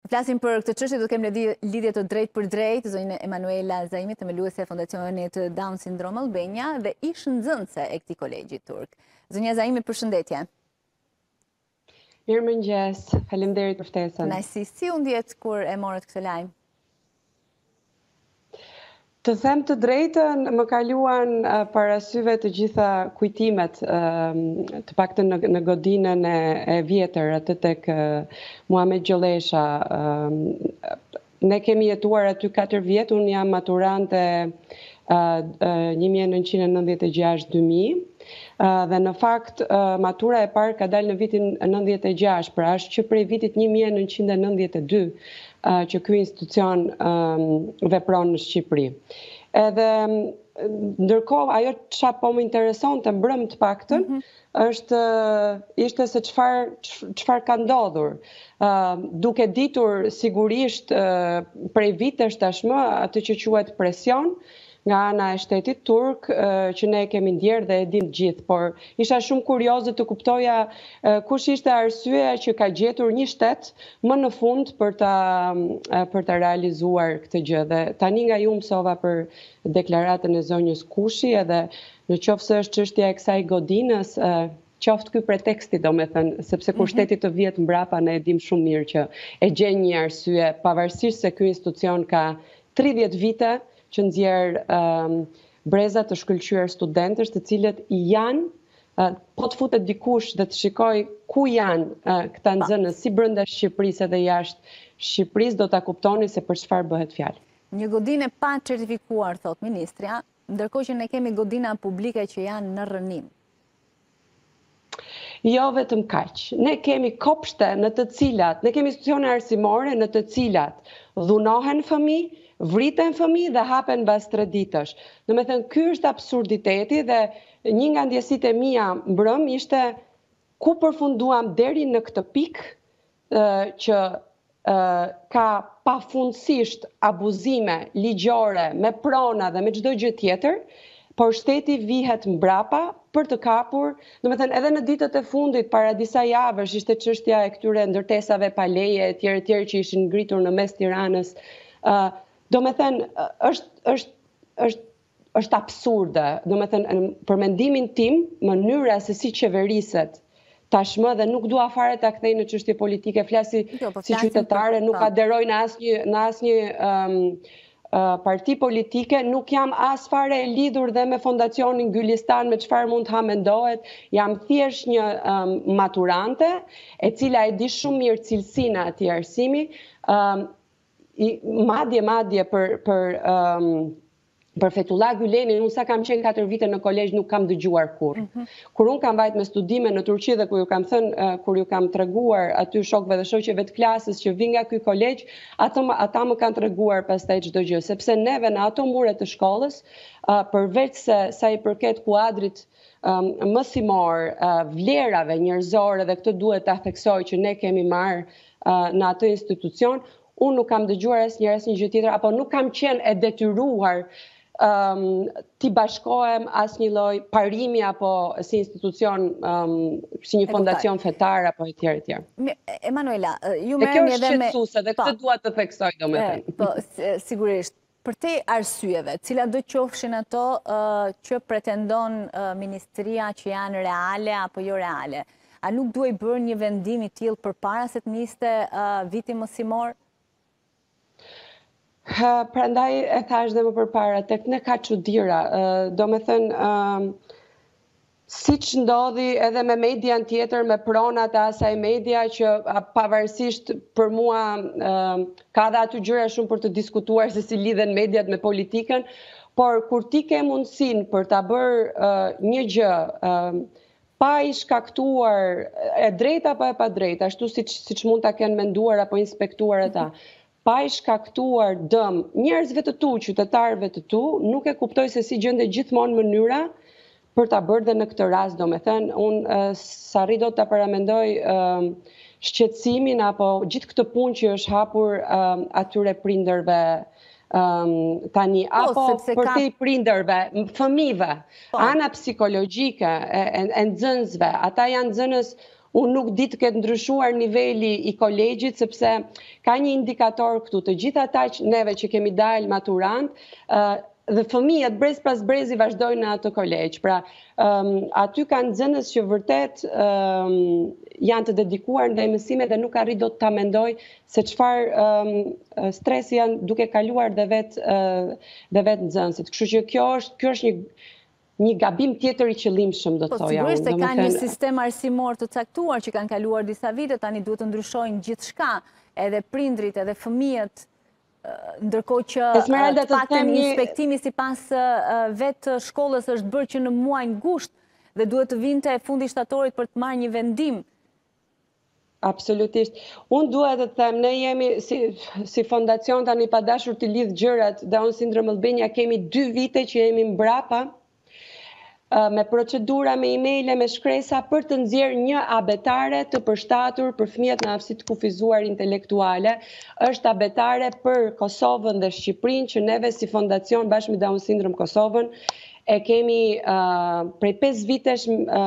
Flasim për këtë çështje, do të kemi lidhje të drejtë për drejtë, zonjën Emanuela Zajmi, themeluese e Fondacionit Down Syndrome Albania dhe ish nxënëse e këtij kolegji turk. Zonja Zajmi, përshëndetje. Mirëmëngjes, faleminderit për ftesën. Kënaqësi, si u ndjet kur e morët këtë lajm? Të them të drejtën, më kaluan parasyve të gjitha kujtimet, të paktën në godinën e vjetër, atë tek Muhamet Gjolesha. Ne kemi jetuar aty 4 vjet, unë jam maturante 1996-2000, dhe në fakt matura e parë ka dalë në vitin 96, pra është që prej vitit 1992 që ky institucion vepron në Shqipëri. Edhe ndërkohë ajo çka po më interesonte mbrëm të paktën ishte se çfarë ka ndodhur. Duke ditur sigurisht prej vitesh tashmë atë që quhet presion nga ana e shtetit turk, që ne kemi ndjerë dhe e dim gjithë, por isha shumë kurioze të kuptoja kush ishte arsyeja që ka gjetur një shtet më në fund për ta realizuar këtë gjë. Dhe tani nga ju mësova për deklaratën e zonjës Kushi, edhe në qoftë se është çështja e kësaj godinës, qoftë ky preteksti, domethënë, sepse kur shteti të vihet mbrapa ne e dim shumë mirë që e gjen një arsye, pavarësisht se ky institucion ka 30 vite që nxjerr breza të shkëlqyer studentësh, të cilët janë, po të futet dikush dhe të shikoj ku janë këta nxënës si brenda Shqipërisë edhe jashtë Shqipërisë, do ta kuptoni se për çfarë bëhet fjalë. Një godinë pa certifikuar, thot ministrja, ndërkohë që ne kemi godina publike që janë në rënim. Jo vetëm kaq. Ne kemi kopshte në të cilat, ne kemi institucione arsimore në të cilat dhunohen fëmijë, vriten fëmijë dhe hapen mbas 3 ditësh. Domethënë ky është absurditeti dhe një nga ndjesitë e mia mbrëm ishte ku përfunduam deri në këtë pikë që ka pafundësisht abuzime ligjore me prona dhe me çdo gjë tjetër, por shteti vihet mbrapa për të kapur, domethënë edhe në ditët e fundit para disa javësh ishte çështja e këtyre ndërtesave pa leje etj që ishin ngritur në mes Tiranës. Domethënë është absurde. Domethënë për mendimin tim, mënyra se si qeveriset tashmë, dhe nuk dua fare ta kthej në çështje politike, flasi si qytetare, nuk aderoj në asnjë parti politike, nuk jam as fare e lidhur dhe me fondacionin Gylistan, me çfarë mund të mendohet, jam thjesht një maturante e cila e di shumë mirë cilësinë e atij arsimi, madje për Fethullah Gülenin, unë sa kam qenë 4 vite në kolegj nuk kam dëgjuar kurrë. Kur unë kam vajt me studime në Turqi dhe kur ju kam treguar aty shokëve dhe shoqeve të klasës që vi nga ky kolegj, ata më kanë treguar pastaj çdo gjë, sepse neve në ato mure të shkollës, përveç se sa i përket kuadrit mësimor, vlerave njerëzore, dhe këtë duhet ta theksoj që ne kemi marrë në atë institucion, unë nuk kam dëgjuar asnjë gjë tjetër, apo nuk kam qenë e detyruar t'i bashkohem asnjë lloj parimi apo si institucion, si një fondacion fetar apo etj. Emanuela, ju merrni edhe me... Kjo është shqetësuese dhe këtë dua të theksoj domethënë. Po, sigurisht. Për te arsyeve, cilat do qofshin ato që pretendon ministria që janë reale apo jo reale, a nuk duhej bërë një vendim i tillë përpara se të niste viti mësimor? Prandaj e thash dhe më përpara, tek ne ka çuditëra. Domethënë, siç ndodhi edhe me median tjetër, me pronat e asaj media që pavarësisht për mua ka dhe aty gjëra shumë për të diskutuar se si lidhen mediat me politikën, por kur ti ke mundësinë për ta bërë një gjë pa i shkaktuar e drejta apo e pa drejta, ashtu siç mund ta kenë menduar apo inspektuar ata, pa i shkaktuar dëm njerëzve të tu, qytetarëve të tu, nuk e kuptoj se si gjendet gjithmonë mënyra për ta bërë dhe në këtë rast, domethënë, unë s'arri dot ta paramendoj shqetësimin apo gjithë këtë punë që është hapur atyre prindërve tani, apo për te prindërve, fëmijëve, ana psikologjike e nxënësve, ata janë nxënës Unë nuk di të ketë ndryshuar niveli i kolegjit, sepse ka një indikator këtu, të gjitha ata neve që kemi dalë maturant, dhe fëmijët brez pas brezi vazhdojnë në atë kolegj. Pra, aty kanë nxënës që vërtet janë të dedikuar ndaj mësimeve dhe nuk arrit dot ta mendoj se çfarë stresi janë duke kaluar dhe vetë nxënësit. Kështu që kjo është një gabim tjetër i qëllimshëm, do të thoja unë. Sigurisht se ka një sistem arsimor të caktuar që kanë kaluar disa vite, tani duhet të ndryshojnë gjithçka, edhe prindrit, edhe fëmijët, ndërkohë që të paktën inspektimi sipas vetë shkollës është bërë që në muajin gusht dhe duhet të vinte fundi shtatorit për të marrë një vendim. Absolutisht. Unë duhet të them, ne jemi si fondacion tani pa dashur të lidh gjërat, Down Syndrome Albania kemi 2 vite që jemi mbrapa me procedura, me emaile, me shkresa për të nxjerrë një abetare të përshtatur për fëmijët në aftësi të kufizuar intelektuale. Është abetare për Kosovën dhe Shqipërinë që neve si fondacion bashkë me Down Syndrome Kosovën e kemi prej 5 vitesh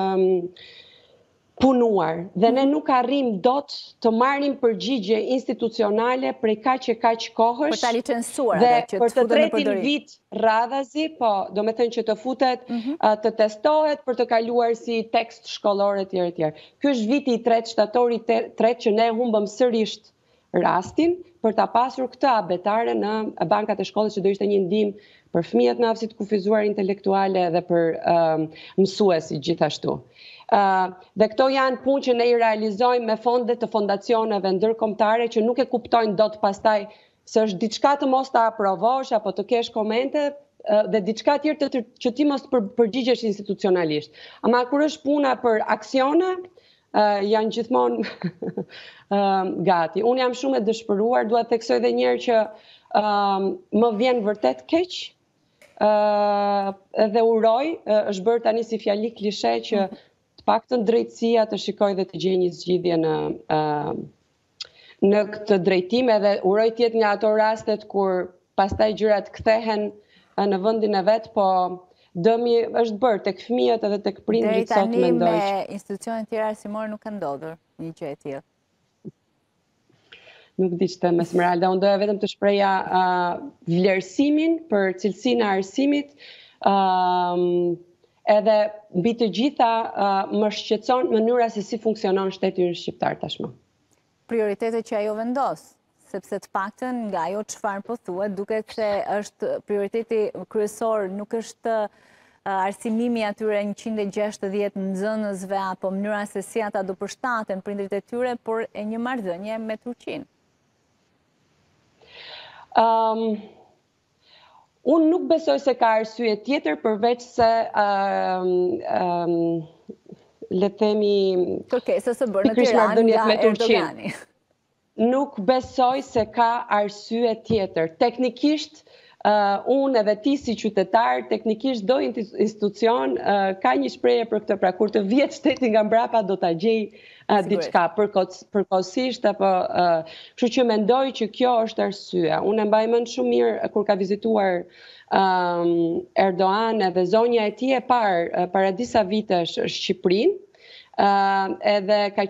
punuar dhe ne nuk arrim dot të marrim përgjigje institucionale prej kaq e kaq kohësh. Për ta licencuar dhe atë që për të tretin vit radhazi, po, do me thënë që të futet, të testohet për të kaluar si tekst shkollor etj. Ky është viti i 3, shtatori 3 që ne humbëm sërish rastin për ta pasur këtë abetare në bankat e shkollës që do ishte një ndihmë për fëmijët në aftësi të kufizuar intelektuale dhe për mësuesit gjithashtu. Dhe këto janë punë që ne i realizojmë me fondet të fondacioneve ndërkombëtare që nuk e kuptojnë dot pastaj se është diçka të mos ta aprovosh apo të kesh komente dhe diçka tjetër që ti mos përgjigjesh institucionalisht. Ama kur është puna për aksione, janë gjithmonë gati. Unë jam shumë e dëshpëruar, dua të theksoj edhe një herë që më vjen vërtet keq dhe uroj, është bërë tani si fjali klishe që të paktën drejtësia të shikoj dhe të gjejë një zgjidhje në këtë drejtim, edhe uroj të jetë nga ato rastet kur pastaj gjërat kthehen në vendin e vet, po dëmi është bërë tek fëmijët edhe tek prindrit sot mendoj. Deri tani me institucionet tjera arsimore nuk ka ndodhur një gjë e tillë. Nuk di ç'të me Esmeralda, unë doja vetëm të shpreja vlerësimin për cilësinë e arsimit, edhe mbi të gjitha më shqetëson mënyra se si funksionon shteti ynë shqiptar tashmë. Prioritetet që ajo vendos, sepse të paktën nga ajo çfarë po thuhet, duket se është prioriteti kryesor, nuk është arsimimi atyre 160 nxënësve apo mënyra se si ata do përshtaten prindrit e tyre, por e një marrëdhënie me Turqinë. Unë nuk besoj se ka arsye tjetër përveç se le themi kërkesës së bërë në Tiranë nga Erdogani. Nuk besoj se ka arsye tjetër. Teknikisht unë edhe ti si qytetar, teknikisht do institucion ka një shprehje për këtë, pra kur të vjet shteti nga mbrapa do ta gjej diçka përkohësisht apo kështu që mendoj që kjo është arsyeja. Unë e mbaj mend shumë mirë kur ka vizituar Erdogan edhe zonja e tij e parë para disa vitesh Shqipërinë, edhe ka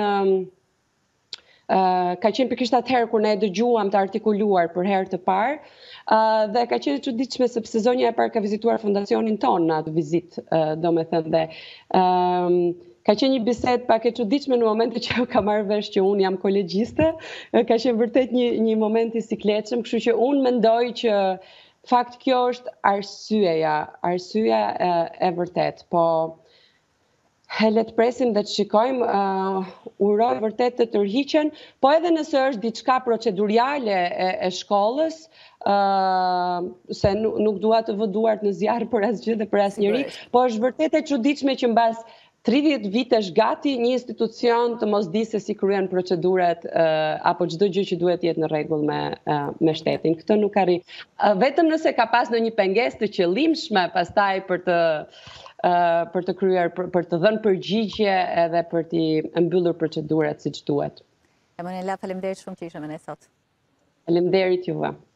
qenë pikërisht atëherë kur ne dëgjuam të artikuluar për herë të parë, dhe ka qenë e çuditshme sepse zonja e parë ka vizituar fondacionin tonë në atë vizitë, domethënë dhe ka qenë një bisedë pak e çuditshme në momentin që ajo ka marrë vesh që unë jam kolegjiste, ka qenë vërtet një moment i sikletshëm, kështu që unë mendoj që fakt kjo është arsyeja e vërtet, po le të presim dhe të shikojmë, uroj vërtet të tërhiqen, po edhe nëse është diçka procedurale e shkollës, se nuk dua të vë duart në zjarr për asgjë dhe për asnjëri, po është vërtet e çuditshme që mbas 30 vitesh gati një institucion të mos di se si kryen procedurat apo çdo gjë që duhet jetë në rregull me shtetin. Këtë nuk arri. Vetëm nëse ka pas ndonjë pengesë të qëllimshme pastaj për të kryer, për të dhënë përgjigje edhe për t'i mbyllur procedurat siç duhet. Emanuela, faleminderit shumë që ishe me ne sot. Faleminderit juve.